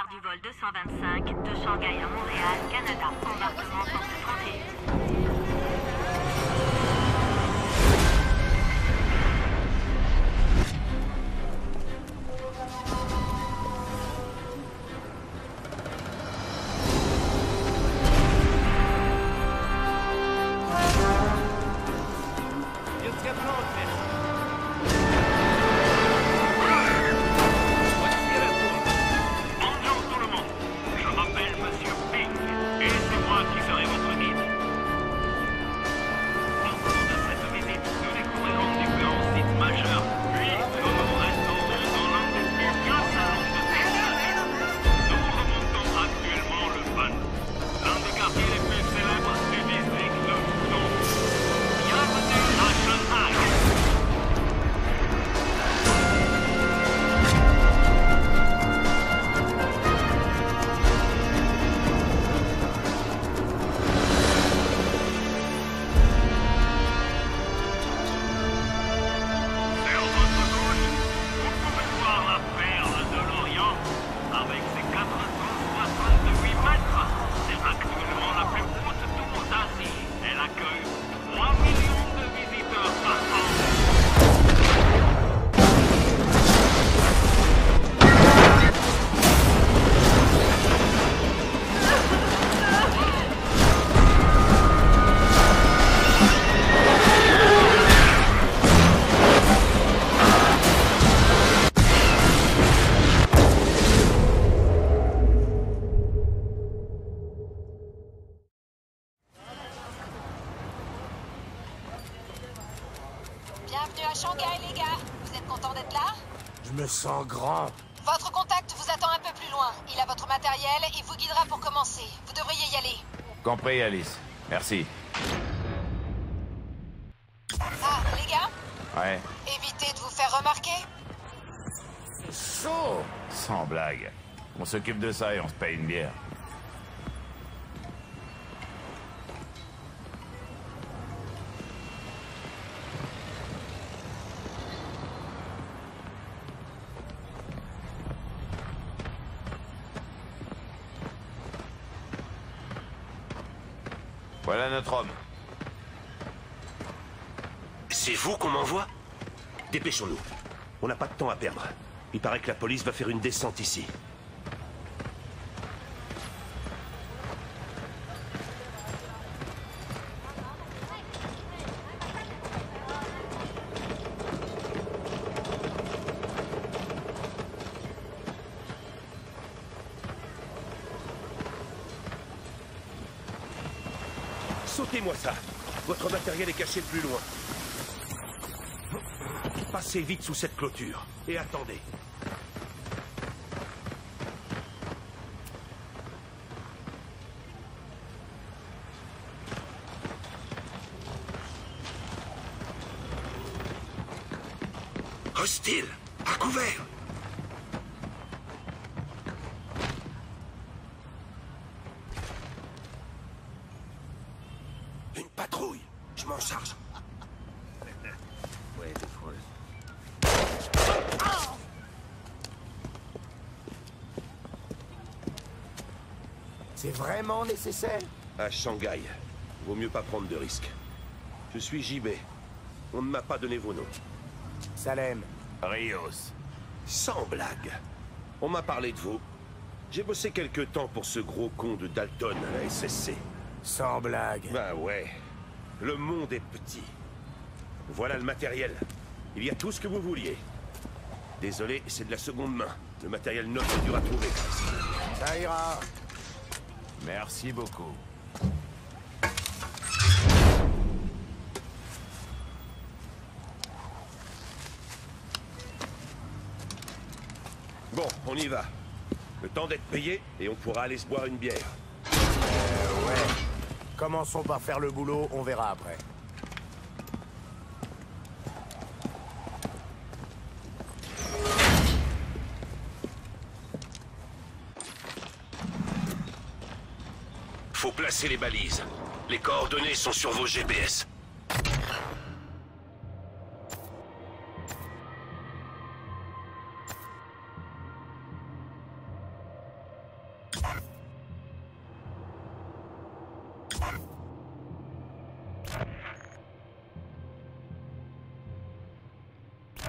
du vol 225 de Shanghai à Montréal, Canada. Embarquement porte 31. Bienvenue à Shanghai, les gars. Vous êtes contents d'être là? Je me sens grand. Votre contact vous attend un peu plus loin. Il a votre matériel et vous guidera pour commencer. Vous devriez y aller. Compris, Alice. Merci. Ah, les gars? Ouais. Évitez de vous faire remarquer. Chaud. Sans blague. On s'occupe de ça et on se paye une bière. Voilà notre homme. C'est vous qu'on m'envoie? Dépêchons-nous. On n'a pas de temps à perdre. Il paraît que la police va faire une descente ici. Sautez-moi ça. Votre matériel est caché plus loin. Passez vite sous cette clôture. Et attendez. Hostile! À couvert! Une patrouille! Je m'en charge. Ouais, t'es folle. C'est vraiment nécessaire? À Shanghai. Vaut mieux pas prendre de risques. Je suis JB. On ne m'a pas donné vos noms. Salem. Rios. Sans blague. On m'a parlé de vous. J'ai bossé quelque temps pour ce gros con de Dalton à la SSC. Sans blague. Bah ouais. Le monde est petit. Voilà le matériel. Il y a tout ce que vous vouliez. Désolé, c'est de la seconde main. Le matériel neuf est dur à trouver. Ça ira. Merci beaucoup. Bon, on y va. Le temps d'être payé et on pourra aller se boire une bière. Ouais. Commençons par faire le boulot, on verra après. Faut placer les balises. Les coordonnées sont sur vos GPS.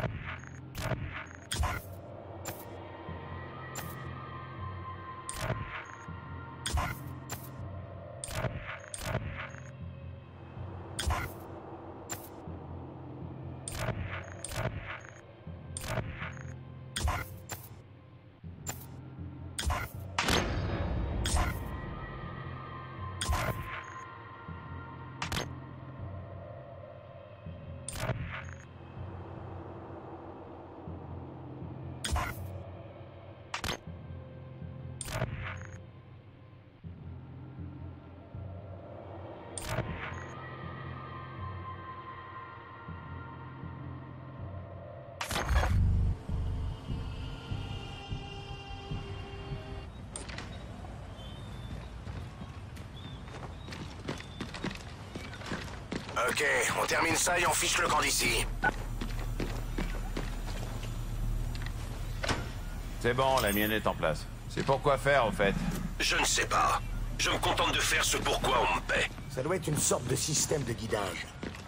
Ok, on termine ça et on fiche le camp d'ici. C'est bon, la mienne est en place. C'est pour quoi faire, au fait? Je ne sais pas. Je me contente de faire ce pourquoi on me paie. Ça doit être une sorte de système de guidage.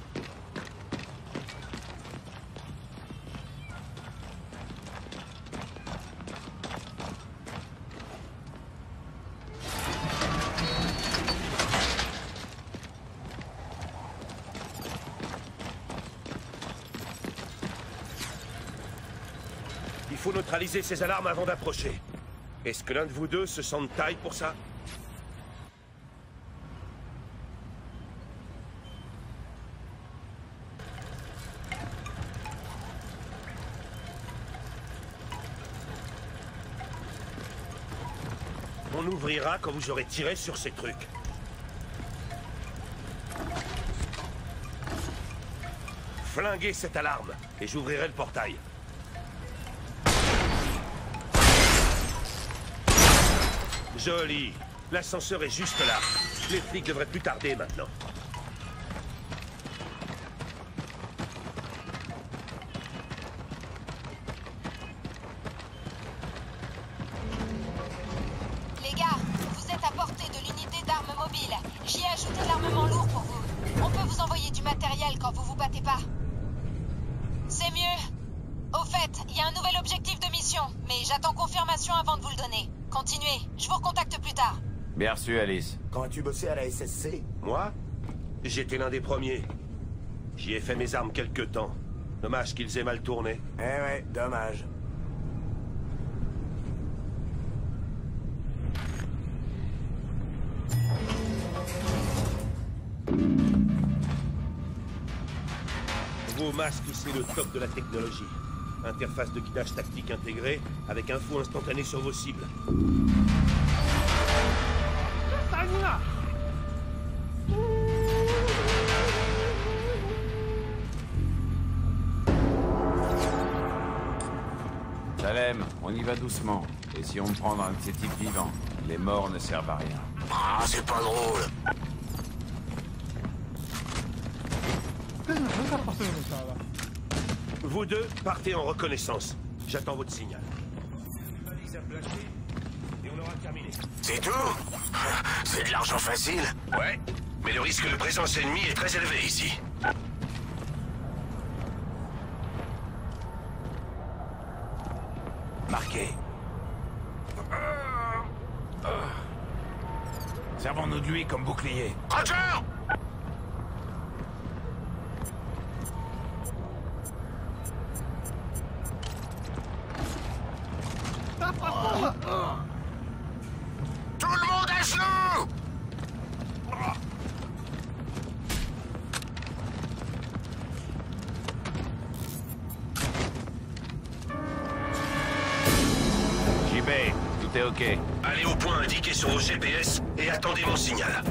Il faut neutraliser ces alarmes avant d'approcher. Est-ce que l'un de vous deux se sent de taille pour ça? On ouvrira quand vous aurez tiré sur ces trucs. Flinguez cette alarme et j'ouvrirai le portail. Joli. L'ascenseur est juste là. Les flics devraient plus tarder maintenant. Les gars, vous êtes à portée de l'unité d'armes mobiles. J'y ai ajouté de l'armement lourd pour vous. On peut vous envoyer du matériel quand vous vous battez pas. C'est mieux. Au fait, il y a un nouvel objectif de mission, mais j'attends confirmation avant de vous le donner. Continuez, je vous recontacte plus tard. Bien reçu, Alice. Quand as-tu bossé à la SSC? Moi? J'étais l'un des premiers. J'y ai fait mes armes quelque temps. Dommage qu'ils aient mal tourné. Eh ouais, dommage. Vos masques, c'est le top de la technologie. Interface de guidage tactique intégrée, avec info instantanée sur vos cibles. Salem, on y va doucement. Et si on me prend un de ces types vivants, les morts ne servent à rien. Ah, c'est pas drôle. Vous deux, partez en reconnaissance. J'attends votre signal. Et on aura terminé. C'est tout? C'est de l'argent facile. Ouais, mais le risque de présence ennemie est très élevé ici. Marqué. Servons-nous de lui comme bouclier. Roger! Tout le monde à genoux! JB, tout est ok. Allez au point indiqué sur vos GPS et attendez mon signal.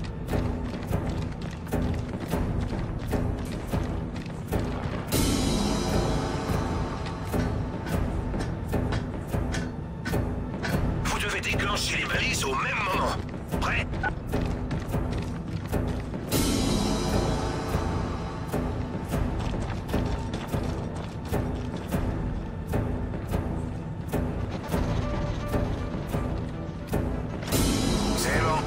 Vous devez déclencher les balises au même moment. Prêt? C'est bon.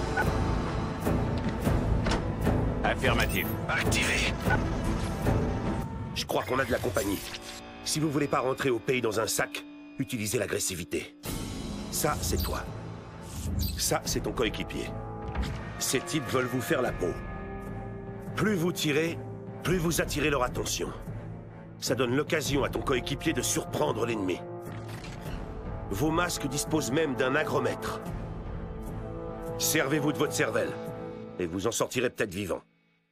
Affirmatif. Activé. Je crois qu'on a de la compagnie. Si vous voulez pas rentrer au pays dans un sac, utilisez l'agressivité. Ça, c'est toi. Ça, c'est ton coéquipier. Ces types veulent vous faire la peau. Plus vous tirez, plus vous attirez leur attention. Ça donne l'occasion à ton coéquipier de surprendre l'ennemi. Vos masques disposent même d'un agromètre. Servez-vous de votre cervelle, et vous en sortirez peut-être vivant.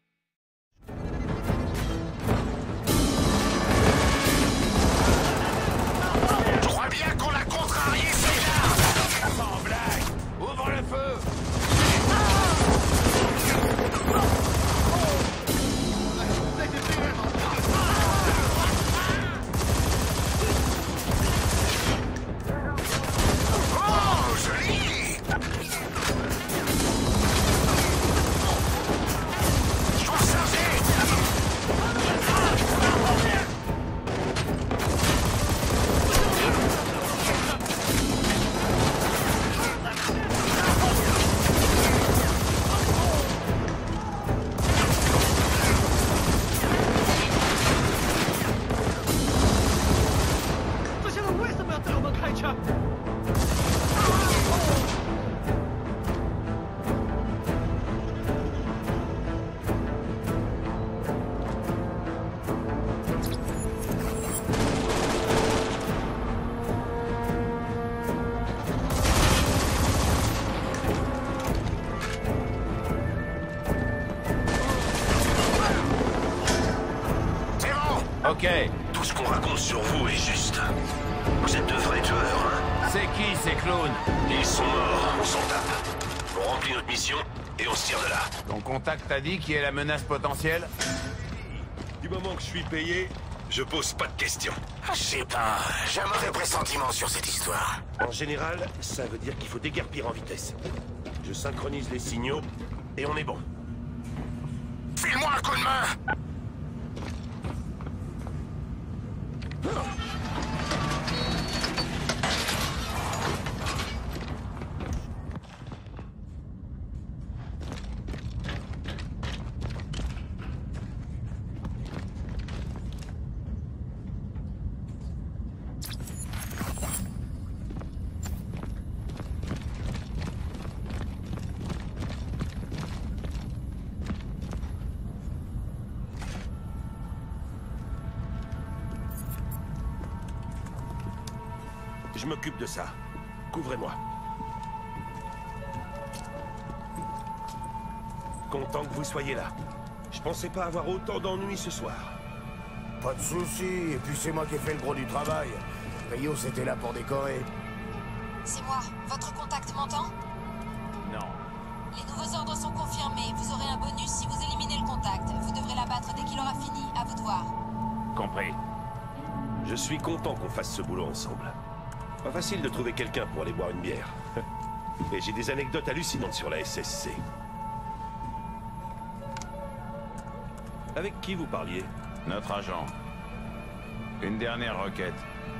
Je crois bien qu'on l'a contrarié, celle-là. Sans blague! Ouvre le feu! Oh, joli. Je dois charger. Ok. Tout ce qu'on raconte sur vous est juste. Vous êtes de vrais tueurs, hein? C'est qui ces clowns? Ils sont morts, on s'en tape. On remplit notre mission et on se tire de là. Ton contact t'a dit qui est la menace potentielle? Du moment que je suis payé, Je pose pas de questions. Je sais pas, j'ai un mauvais pressentiment sur cette histoire. en général, ça veut dire qu'il faut déguerpir en vitesse. Je synchronise les signaux, et on est bon. File-moi un coup de main. Je m'occupe de ça. Couvrez-moi. Content que vous soyez là. Je pensais pas avoir autant d'ennuis ce soir. Pas de soucis, et puis c'est moi qui ai fait le gros du travail. Rio, c'était là pour décorer. C'est moi. Votre contact m'entend? Non. Les nouveaux ordres sont confirmés. Vous aurez un bonus si vous éliminez le contact. Vous devrez l'abattre dès qu'il aura fini. À vous de voir. Compris. Je suis content qu'on fasse ce boulot ensemble. Pas facile de trouver quelqu'un pour aller boire une bière. Et j'ai des anecdotes hallucinantes sur la SSC. Avec qui vous parliez? Notre agent. Une dernière requête.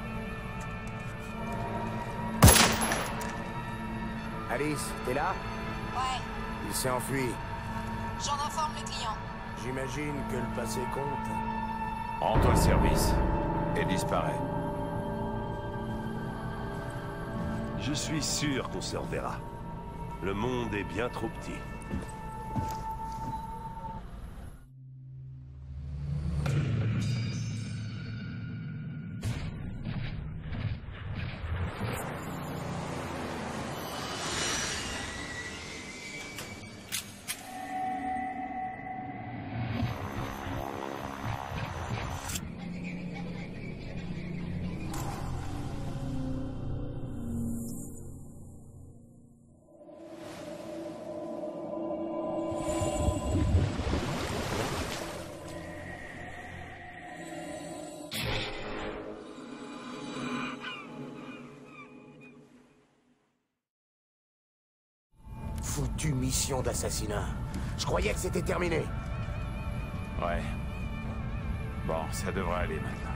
Alice, t'es là? Ouais. Il s'est enfui. J'en informe le client. J'imagine que le passé compte. Rends-toi service. Et disparaît. Je suis sûr qu'on se reverra. Le monde est bien trop petit. Foutue mission d'assassinat. Je croyais que c'était terminé. Ouais. Bon, ça devrait aller maintenant.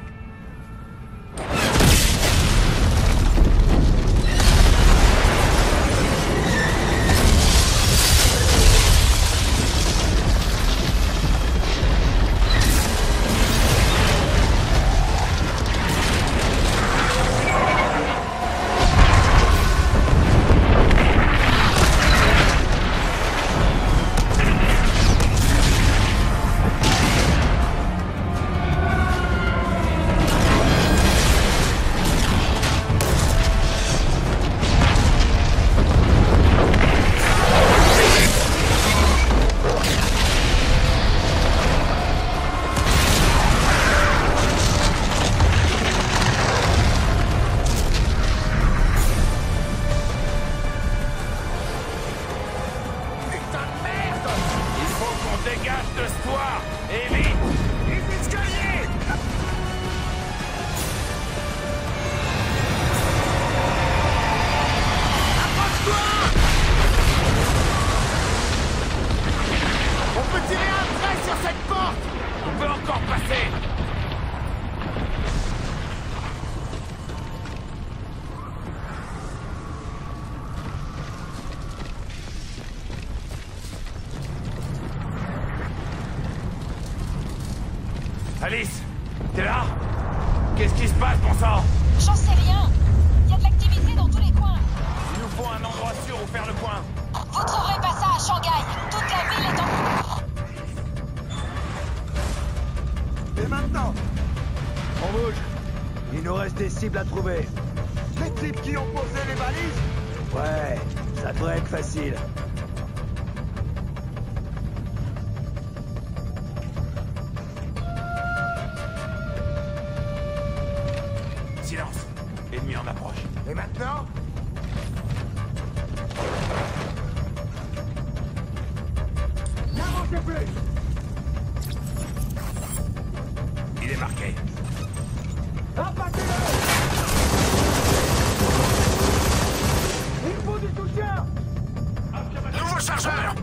encore passer! Alice, t'es là? Qu'est-ce qui se passe, bon sang? J'en sais rien. Il y a de l'activité dans tous les coins. Il nous faut un endroit sûr où faire le point. Vous trouverez pas ça à Shanghai. Toute la ville est en... Et maintenant? On bouge. Il nous reste des cibles à trouver. Les types qui ont posé les balises? Ouais, ça devrait être facile. Silence. Ennemi en approche. Et maintenant? N'avancez plus! Il est marqué. Abattez-le! Il faut du soutien! Nouveau chargeur!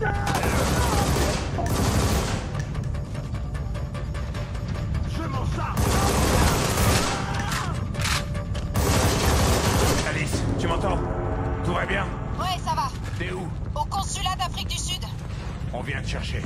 Je m'en charge! Alice, tu m'entends? Tout va bien? Ouais, ça va. T'es où? Au consulat d'Afrique du Sud. On vient te chercher.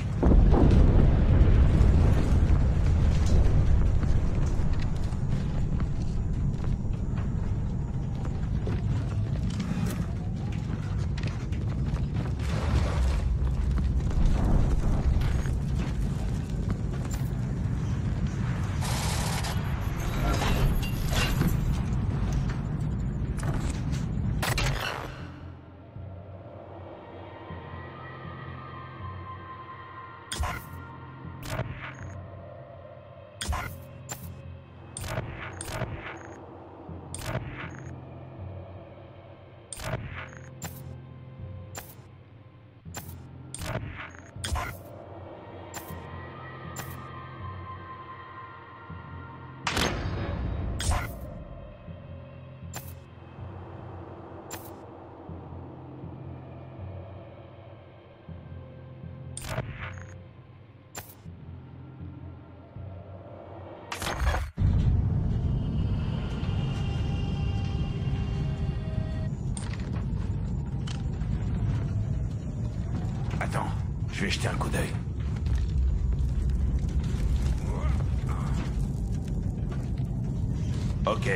Attends, je vais jeter un coup d'œil. Ok.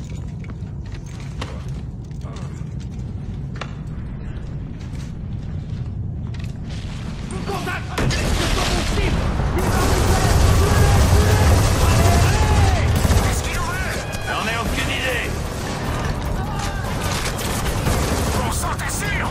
Qu'est-ce qu'il nous veut? J'en ai aucune idée. Bon sang, t'es sûr?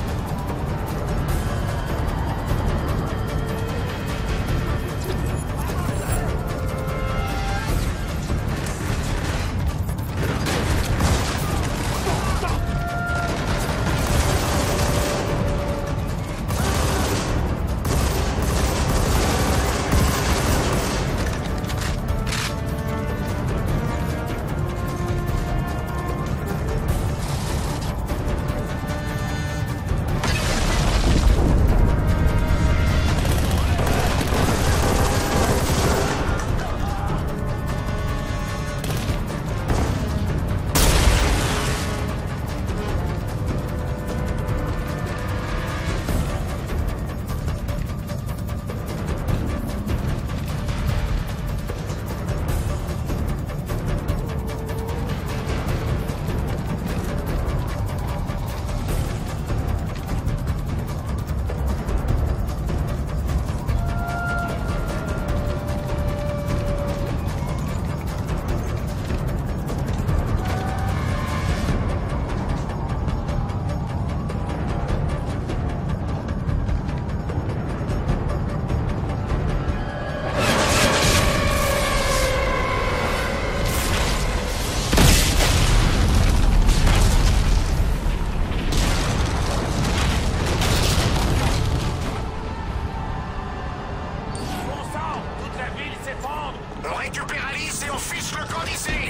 On récupère Alice et on fiche le camp d'ici.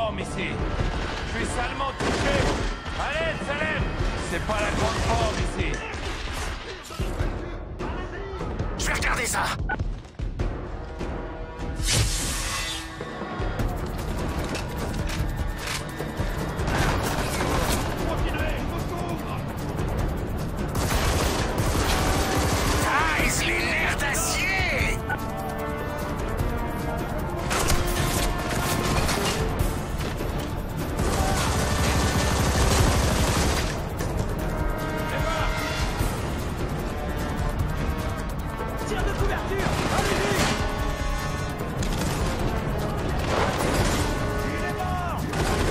forme ici. Je suis salement touché. Allez, Salem! C'est pas la grande forme ici. Je vais regarder ça. Guys, les nerfs d'acier! Tire de couverture! Allez-y! Il est mort!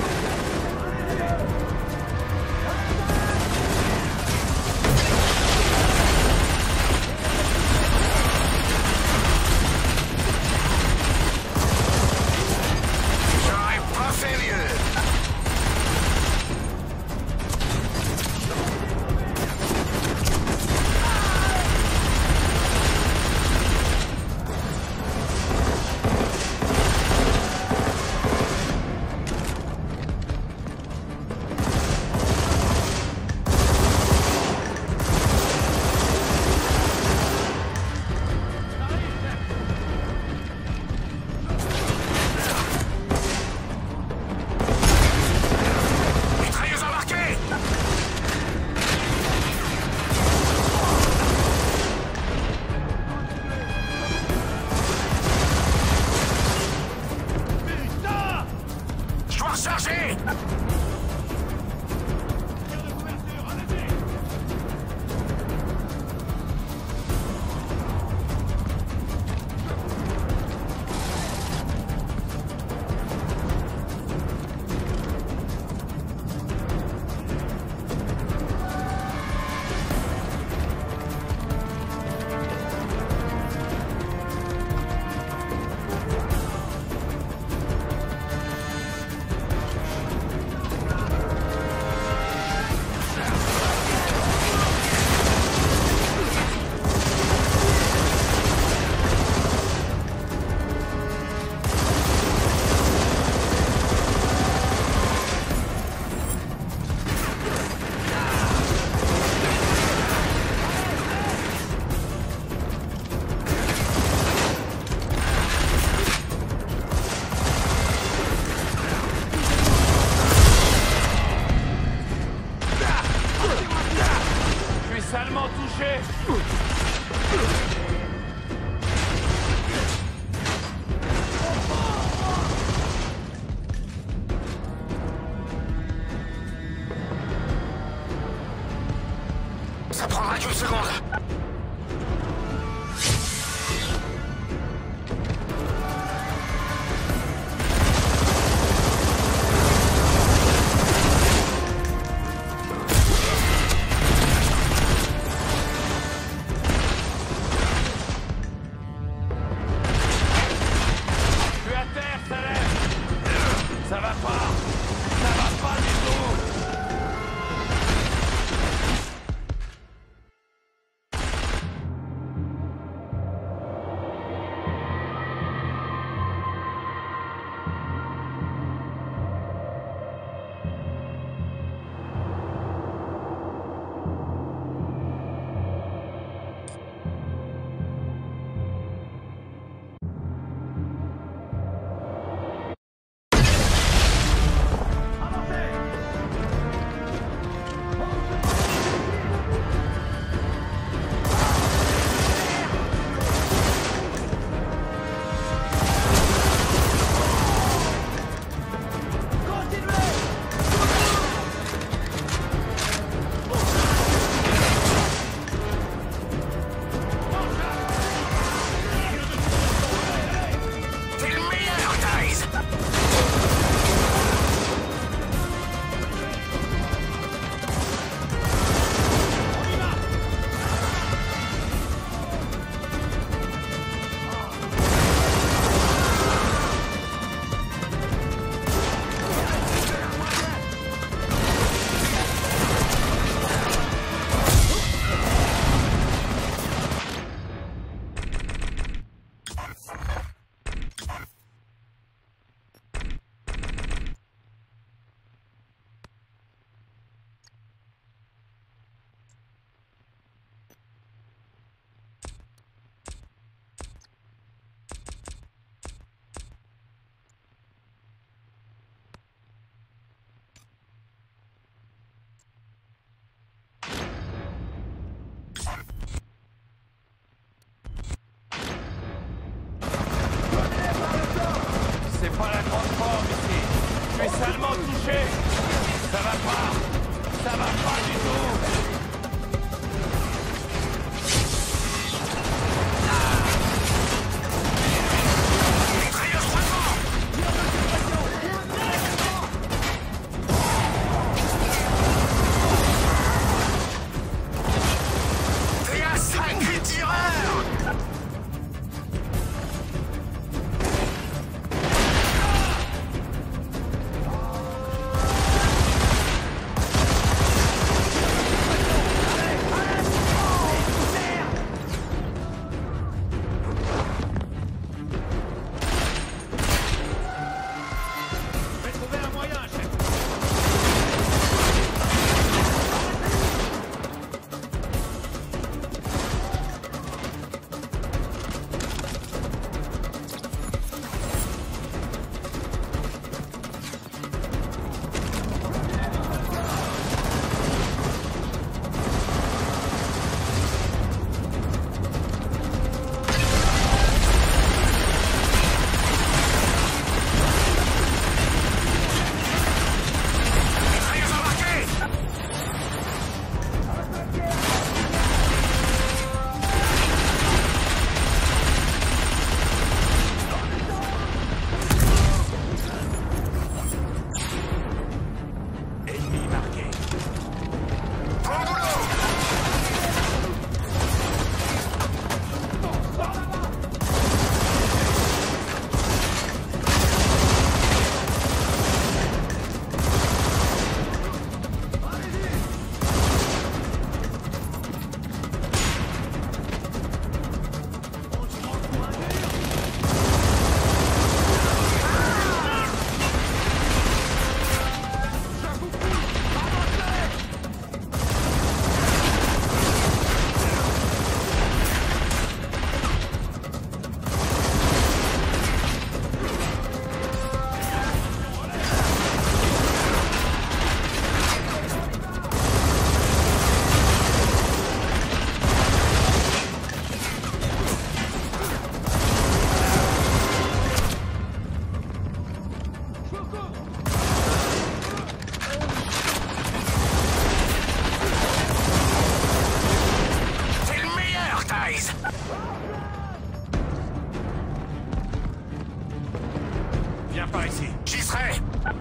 J'aurais pas fait mieux. suis salement touché. Ça va pas. Ça va pas du tout. Viens par ici. J'y serai.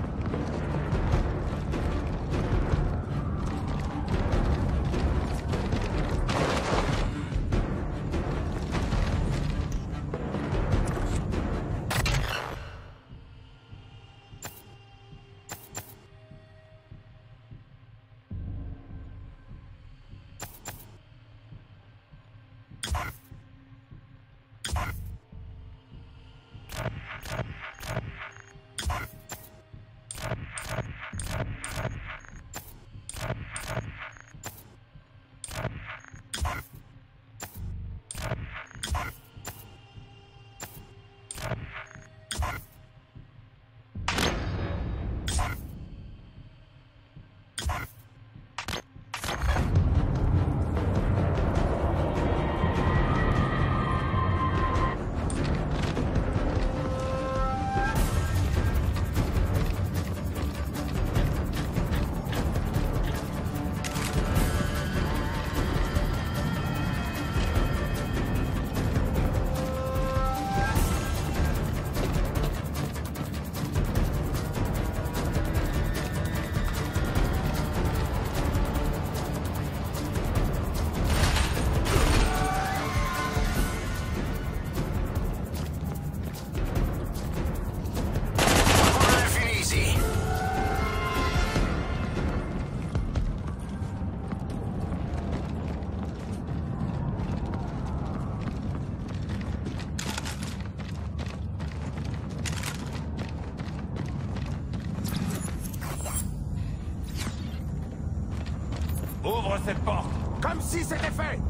Ouvre cette porte. Comme si c'était fait.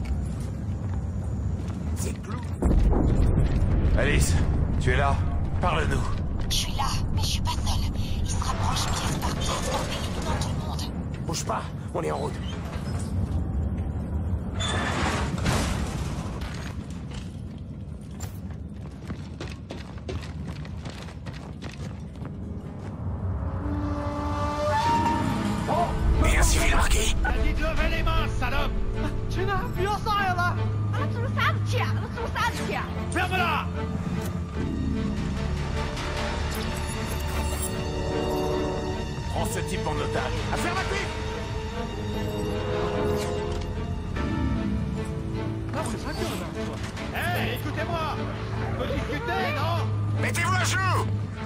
C'est clou. Alice, tu es là? Parle-nous. Je suis là, mais je suis pas seul. Il se rapproche pièce par pièce en éliminant tout le monde. Bouge pas, on est en route. Levez les mains, salope! Ferme-la! Prends ce type en otage. Affirmatif! Hé, écoutez-moi! On peut discuter, non? Mettez-vous à genoux!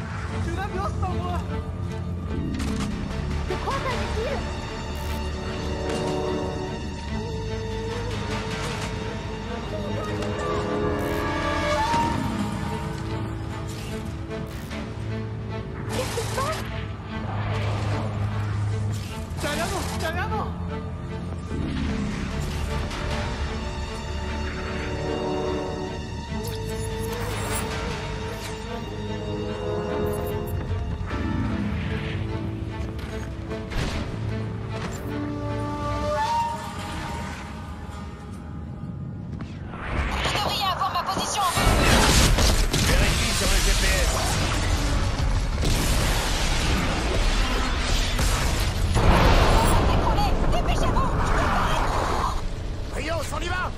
Vous devriez avoir ma position en vue. Vérifie sur le GPS. Décollez! Dépêchez-vous! Rios, on y va!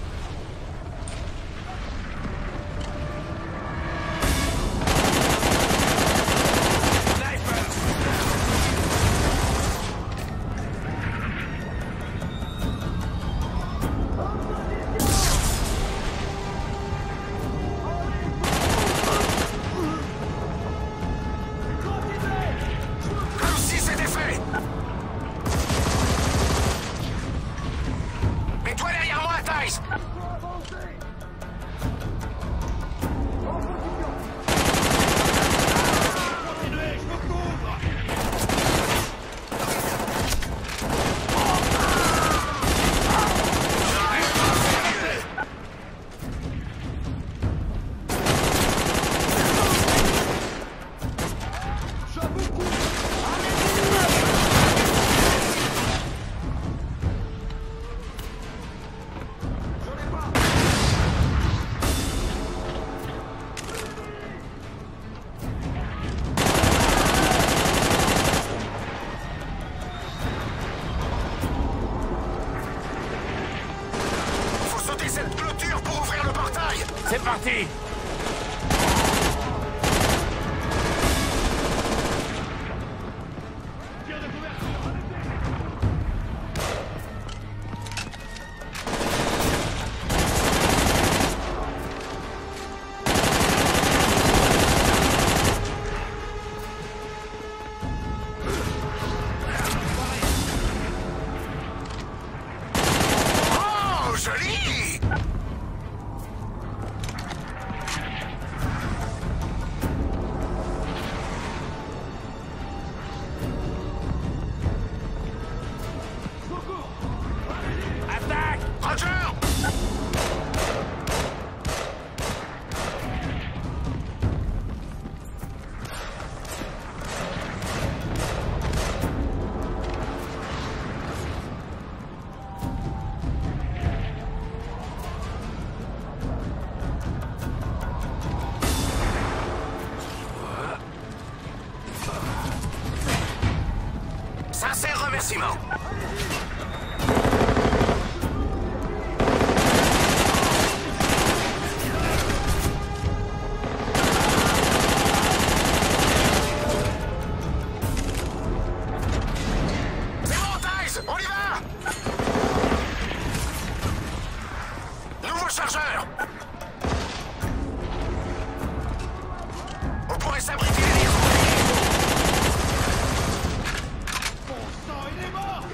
Comme si c'était fait! Mets-toi derrière moi, Thais! Continuez, je vous couvre! Faut sauter cette clôture pour ouvrir le portail! C'est parti! Oh, joli! Attaque! Roger! Sincère remerciement. C'est bon, Thais, on y va! Nouveau chargeur! On pourrait s'abriter derrière. Bon sang, il est mort!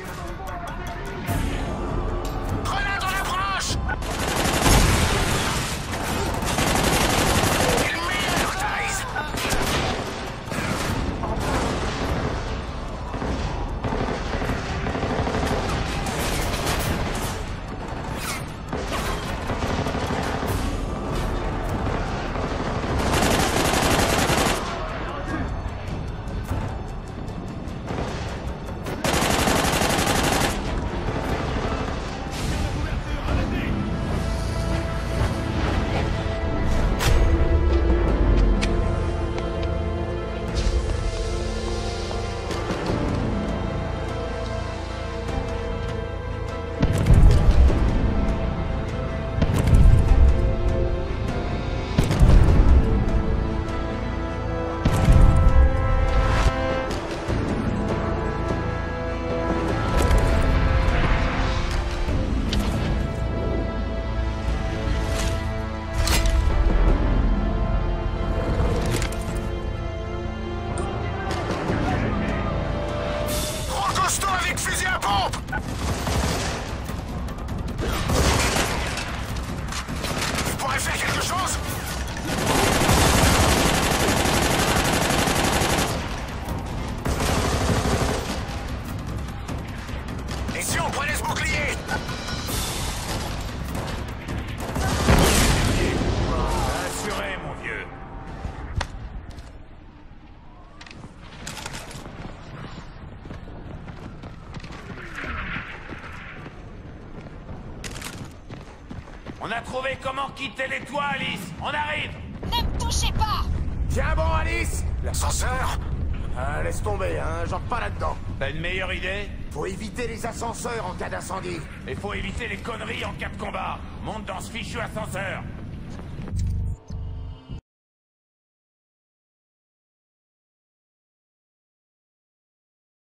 On a trouvé comment quitter les toits, Alice. On arrive. Ne me touchez pas! Tiens bon, Alice! L'ascenseur? Laisse tomber, hein, genre pas là-dedans. T'as une meilleure idée? Faut éviter les ascenseurs en cas d'incendie. Il faut éviter les conneries en cas de combat. Monte dans ce fichu ascenseur.